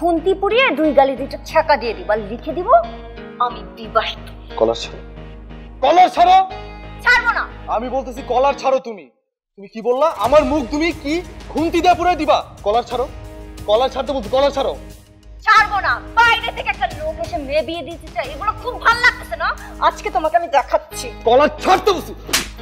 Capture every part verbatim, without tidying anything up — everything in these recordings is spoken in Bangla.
খুন্তি পুড়িয়ে দুই গালি দুইটা ছ্যাঁকা দিয়ে দিবা, লিখে দিব আমি বিবাহিত। কলার ছাড়ো, কলার ছাড়ো। ছাড়বো না। আমি বলতেছি কলার ছাড়ো। তুমি তুমি কি বললা? আমার মুখ তুমি কি খুন্তি দিয়ে পুড়ে দিবা? কলার ছাড়ো, কলার ছাড়তে বলছি, কলার ছাড়ো। ছাড়বো না। বাইরে থেকে একটা লোক এসে মেয়ে বিয়ে দিতে চাই, এগুলো খুব ভালো লাগতেছে না। আজকে তোমাকে আমি দেখাচ্ছি। কলার ছাড়তে বলছি।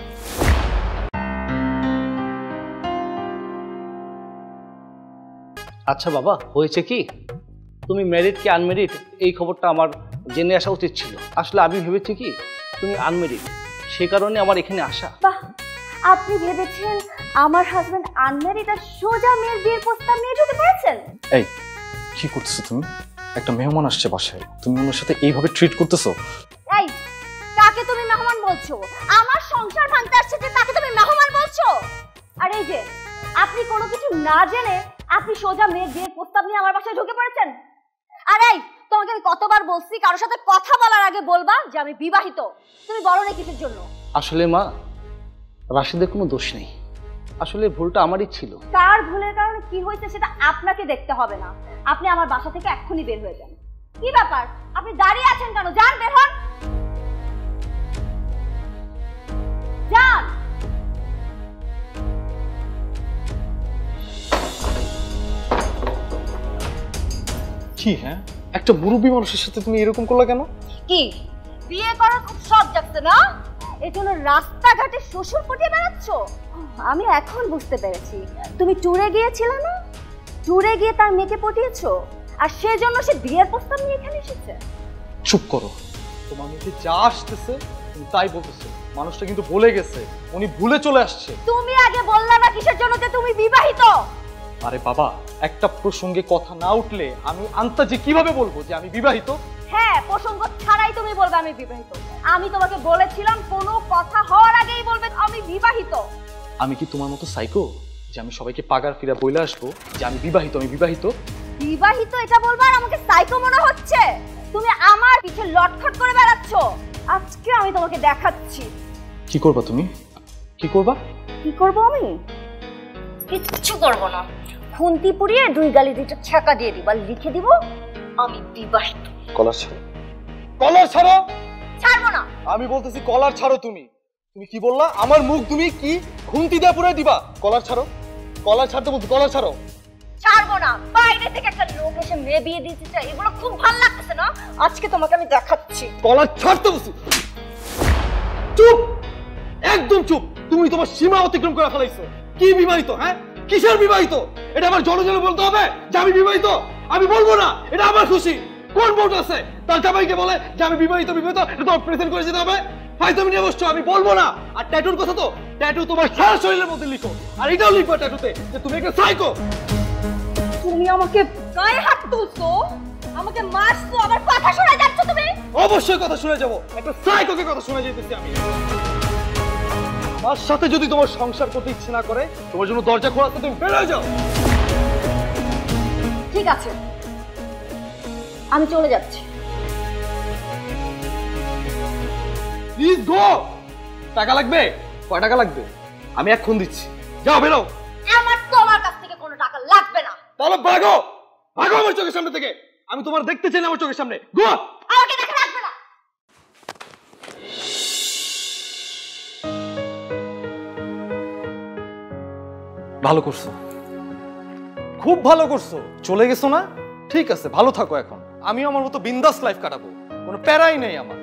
আচ্ছা বাবা, হয়েছে কি, তুমি ম্যারিড কি আনম্যারিড এই খবরটা আমার জেনে আসা উচিত ছিল। আসলে আমি ভেবেছি কি তুমি আনম্যারিড, সে কারণে আমার এখানে আসা। বাহ, আপনি ভেবেছেন আমার হাজবেন্ড আনম্যারিড আর সোজা মেয়ের বিয়ের প্রস্তাব নিয়ে ঢুকে পড়েছেন? এই কি করতেছো তুমি? একটা মেহমান আসছে বাসায়, তুমি ওনার সাথে এইভাবে ট্রিট করতেছো? এই, কাকে তুমি মেহমান বলছো? আমার সংসার ভাঙতে আসছে যে তাকে তুমি মেহমান বলছো? আর এই যে আপনি কোনো কিছু না জেনে আপনি সোজা মেয়ের বিয়ের প্রস্তাব নিয়ে আমার বাসায় ঢুকে পড়েছেন। আর এই, তোমাকে আমি কতবার বলছি কারোর সাথে কথা বলার আগে বলবা যে আমি বিবাহিত। তুমি বলো না কিসের জন্য? আসলে মা, রাশিদের কোনো দোষ নেই, আসলে ভুলটা আমারই ছিল। কার ভুলের কারণে কি হয়েছে সেটা আপনাকে দেখতে হবে না, আপনি আমার বাসা থেকে এক্ষুনি বের হয়ে যান। কি ব্যাপার, আপনি দাঁড়িয়ে আছেন কেন? যান, বের হন, যান। কি? হ্যাঁ, একটা মুরব্বী মানুষের সাথে তুমি এরকম করলা কেন? কি বিয়ে করার খুব শখ জাগছে না? এই জন্য রাস্তাঘাটে শ্বশুর পটিয়ে বেড়াচ্ছ? আমি এখন বুঝতে পেরেছি, তুমি ট্যুরে গিয়েছিলে না? ট্যুরে গিয়ে তার মেয়েকে পটিয়েছো, আর সেজন্য সে বিয়ের প্রস্তাব নিয়ে এখানে এসেছে। চুপ করো। তোমার মুখে যা আসতেছে তুমি তাই বলতেছো। মানুষটা কিন্তু বলে গেছে, উনি ভুলে চলে আসছে। তুমি আগে বললা না কিসের জন্য যে তুমি বিবাহিত? আরে বাবা, একটা প্রসঙ্গে কথা না উঠলে আমি আন্তাজে কিভাবে বলবো যে আমি বিবাহিত? হ্যাঁ, প্রসঙ্গ ছাড়াই তুমি বলবে আমি বিবাহিত। আমি তোমাকে বলেছিলাম কোনো কথা হওয়ার আগেই বলবে আমি বিবাহিত। আমি কি তোমার মতো সাইকো যে আমি সবাইকে পাগার ফিরা বইলে আসবো যে আমি বিবাহিত? আমি বিবাহিত বিবাহিত এটা বলবা আর আমাকে সাইকো মনে হচ্ছে? তুমি আমার পিছে লটখট করে বেড়াচ্ছ। আজকে আমি তোমাকে দেখাচ্ছি। কি করবা তুমি? কি করবা? কি করব আমি? কিচ্ছু করব না। খুন্তি পুড়িয়ে দুই গালি দুইটা ছ্যাঁকা দিয়ে দিবা, লিখে দিব আমি বিবাহিত। কলার ছাড়ো, কলার ছাড়ো। ছাড়বো না। আমি বলতেছি কলার ছাড়ো। তুমি তুমি কি বললা? আমার মুখ তুমি কি খুন্তি দিয়ে পুড়ে দিবা? কলার ছাড়ো, কলার ছাড়তে বলছি, কলার ছাড়ো। ছাড়বো না। বাইরে থেকে একটা লোক এসে মেয়ে বিয়ে দিতে চাই, এগুলো খুব ভালো লাগতেছে না। আজকে তোমাকে আমি দেখাচ্ছি। কলার ছাড়তে বলছি। চুপ, একদম চুপ। তুমি তোমার সীমা অতিক্রম করে ফেলাইছো। কি বিবাহিত? হ্যাঁ, কিসের বিবাহিত? এটা আমার জনে জনে বলতে হবে যে আমি বিবাহিত? আমি বলবো না, এটা আমার খুশি। কোন বোর্ড আছে তার জামাইকে বলে যে আমি বিবাহিত? বিবাহিত এটা তোমার প্রেজেন্ট করে যেতে হবে। ফাইজলামি নিয়ে বসছো, আমি বলবো না। আর ট্যাটুর কথা তো, ট্যাটু তোমার সারা শরীরের মধ্যে লিখো। আর এটাও লিখবো ট্যাটুতে যে তুমি একটা সাইকো। তুমি আমাকে গায়ে হাত তুলছো, আমাকে মারছো, আবার কথা শোনা যাচ্ছ তুমি? অবশ্যই কথা শুনে যাবো। একটা সাইকোকে কথা শুনে যেতেছি আমি। আমার সাথে যদি তোমার সংসার করতে ইচ্ছে না করে, তোমার জন্য দরজা খোলা, তুমি বের হয়ে যাও। ঠিক আছে, আমি চলে যাচ্ছি। প্লিজ গো। টাকা লাগবে? কয় টাকা লাগবে? আমি এখন দিচ্ছি। যাও, বেরো। আমার তোমার কাছ থেকে কোনো টাকা লাগবে না। তাহলে ভাগো, ভাগো আমার চোখের সামনে থেকে। আমি তোমার দেখতে চাই না আমার চোখের সামনে। গো। আমাকে দেখা লাগবে না। ভালো করছো, খুব ভালো করছো। চলে গেছো না? ঠিক আছে, ভালো থাকো এখন। আমিও আমার মতো বিন্দাস লাইফ কাটাবো, কোনো প্যারাই নেই আমার।